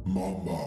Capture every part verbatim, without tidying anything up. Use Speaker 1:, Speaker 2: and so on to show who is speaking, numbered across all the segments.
Speaker 1: Mamba.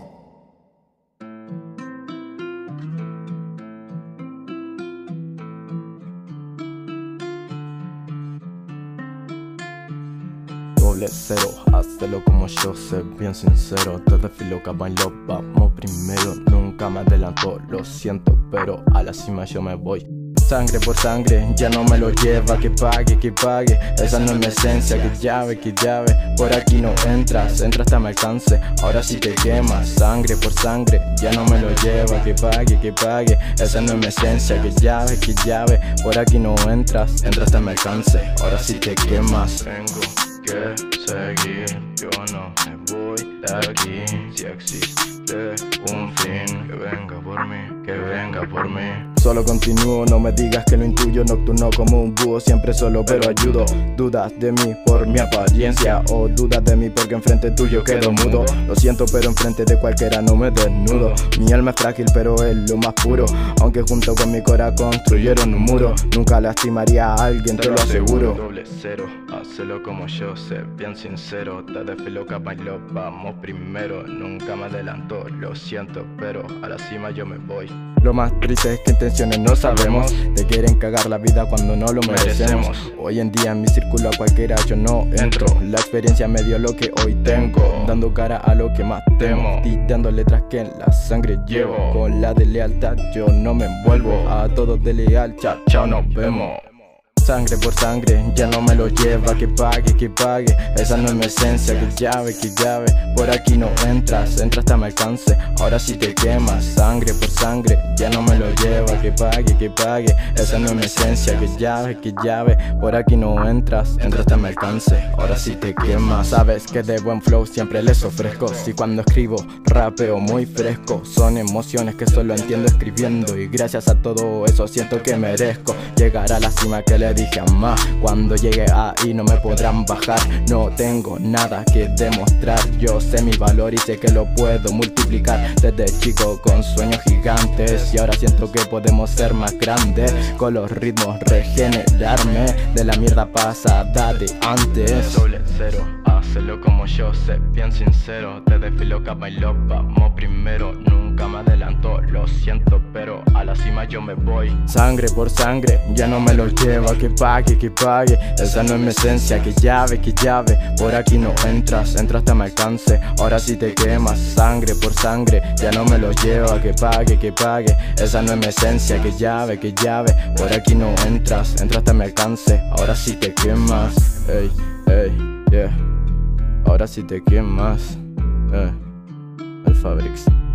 Speaker 2: Doble cero, hazlo como yo, sé bien sincero. Te desfilo caballo, vamos primero. Nunca me adelanto, lo siento, pero a la cima yo me voy. Sangre por sangre, ya no me lo lleva. Que pague, que pague, esa no es mi esencia. Que llave, que llave, por aquí no entras. Entra hasta me alcance, ahora sí te quemas. Sangre por sangre, ya no me lo lleva. Que pague, que pague, esa no es mi esencia. Que llave, que llave, por aquí no entras. Entra hasta me alcance, ahora sí te quemas.
Speaker 3: Tengo que seguir, yo no me voy de aquí. Si existe un fin, que venga por mí, que venga por mí.
Speaker 2: Solo continúo, no me digas que lo intuyo. Nocturno como un búho, siempre solo pero ayudo. Dudas de mí por mi apariencia, o dudas de mí porque enfrente tuyo quedo mudo. Lo siento pero enfrente de cualquiera no me desnudo. Mi alma es frágil pero es lo más puro. Aunque junto con mi cora construyeron un muro. Nunca lastimaría a alguien, te lo aseguro.
Speaker 3: Doble cero, hazlo como yo, sé bien sincero. Te desfilo caballo, vamos primero. Nunca me adelanto, lo siento, pero a la cima yo me voy.
Speaker 2: Lo más triste es que intenciones no sabemos. Te quieren cagar la vida cuando no lo merecemos. Hoy en día en mi círculo a cualquiera yo no entro. La experiencia me dio lo que hoy tengo, dando cara a lo que más temo, tirando letras que en la sangre llevo. Con la de lealtad yo no me envuelvo. A todos de leal, chao, chao, nos vemos. Sangre por sangre, ya no me lo lleva. Que pague, que pague, esa no es mi esencia. Que llave, que llave, por aquí no entras. Entra hasta me alcance, ahora sí te quemas. Sangre por sangre, ya no me lo lleva. Que pague, que pague, esa no es mi esencia. Que llave, que llave, por aquí no entras. Entra hasta me alcance, ahora sí te quemas. Sabes que de buen flow siempre les ofrezco. Si cuando escribo, rapeo muy fresco. Son emociones que solo entiendo escribiendo. Y gracias a todo eso siento que merezco llegar a la cima que le dije jamás. Cuando llegue ahí no me podrán bajar. No tengo nada que demostrar. Yo sé mi valor y sé que lo puedo multiplicar. Desde chico con sueños gigantes, y ahora siento que podemos ser más grandes. Con los ritmos regenerarme de la mierda pasada de antes.
Speaker 3: Doble cero, hazlo como yo, sé bien sincero. Te desfilo caballo, vamos primero. Nunca me adelanto, lo siento, pero a la cima yo me voy.
Speaker 2: Sangre por sangre, ya no me lo lleva. Que pague, que pague, esa no es mi esencia. Que llave, que llave, por aquí no entras. Entra hasta me alcance, ahora sí te quemas. Sangre por sangre, ya no me lo lleva. Que pague, que pague, esa no es mi esencia. Que llave, que llave, por aquí no entras. Entra hasta me alcance, ahora sí te quemas. Ey, ey, yeah, ahora sí te quemas. Eh, el Fabrics.